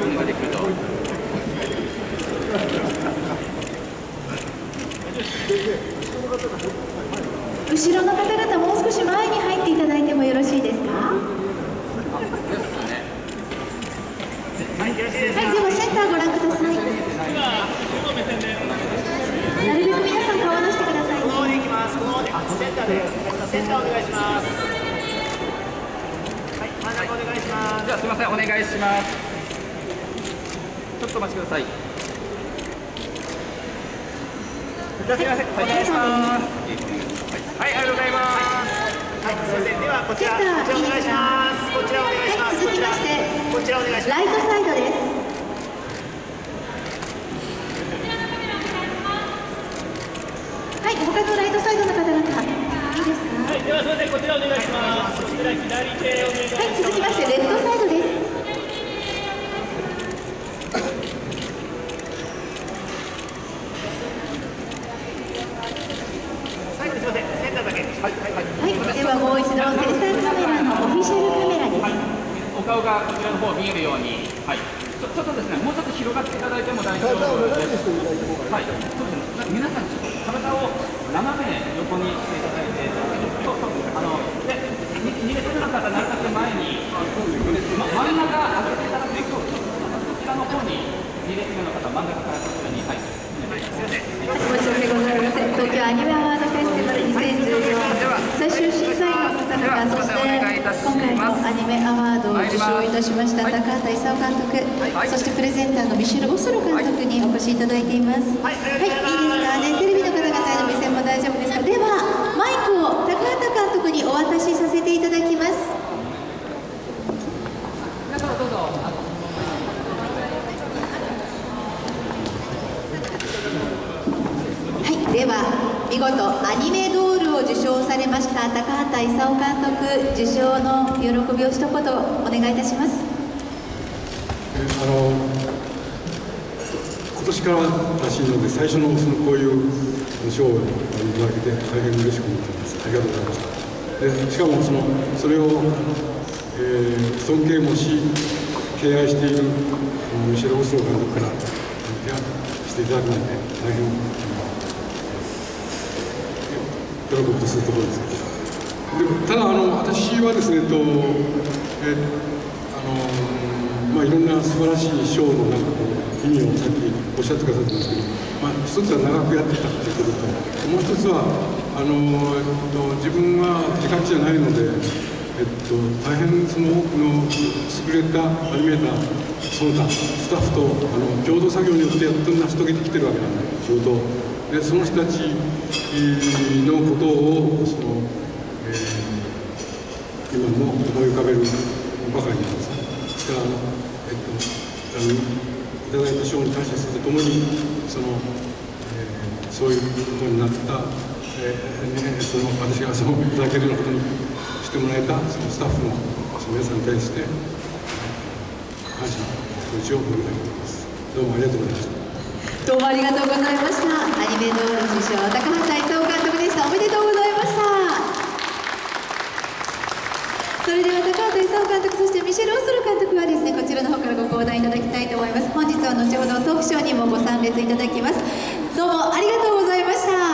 いうのができると。 後ろの方々、もう少し前に入っていただいてもよろしいですか。はい、ではセンターご覧ください。なるべく皆さん顔を出してください。この方で行きます。この方でセンターでセンターお願いします。はい、真ん中お願いします。 じゃあすみません、お願いします。ちょっとお待ちください。 はい、お願いします。 はい、ありがとうございます。 はい、すみません。ではこちらお願いします。こちらお願いします。 続きまして、 こちらお願いします。 ライトサイドです。はい、他のライトサイドの方々、いいですか。 はい、ではすみません。こちらお願いします。こちら左手お願いします。 はい、続きましてレフトサイドです。はい、ではもう一度センターカメラのオフィシャルカメラです。はい、 お顔がこちらの方見えるように、はい、ちょっとですね、もうちょっと広がっていただいても大丈夫です。はい、そうですね、皆さんちょっと体を斜め横にしていただいて、そうで逃げてる方なるべく前に、真ん中上げていただくと、こちらの方に2列目の方、真ん中からこちらに、はい。 申し訳ございません。東京アニメアワードフェスティバル2014最終審査員の方々、そして今回のアニメアワードを受賞いたしました高畑勲監督、そしてプレゼンターのミシェル・オスロ監督にお越しいただいています。はい、いいですかね。テレビの方々への目線も大丈夫ですか。ではマイクを高畑監督にお渡しさせていただきます。 皆様どうぞ。 では見事アニメドールを受賞されました高畑勲監督、受賞の喜びを一言お願いいたします。 今年かららしいので最初のこういう賞をいただけて大変嬉しく思っています。ありがとうございました。でしかもそれを、尊敬もし敬愛しているミシェル・オスロ監督から手配していただくので大変喜びとするところですけど、ただ私はですねいろんな素晴らしい賞の意味をさっきおっしゃってくださったんですけど、一つは長くやってきたということと、もう一つは自分は手書きじゃないので、大変その多くの優れたアニメーターその他スタッフと共同作業によってやっと成し遂げてきてるわけなんで、仕事でその人たちのことを今も思い浮かべるばかりなんです。ですからいただいた賞に感謝するとともにそういうことになった、私がいただけるようなことにしてもらえたそのスタッフの皆さんに対して感謝の気持ちを述べたいと思います。どうもありがとうございました。 どうもありがとうございました。アニメドール受賞高畑勲監督でした。おめでとうございました。それでは高畑勲監督、そしてミシェル・オスロ監督はですね、こちらの方からご講談いただきたいと思います。本日は後ほどトークショーにもご参列いただきます。どうもありがとうございました。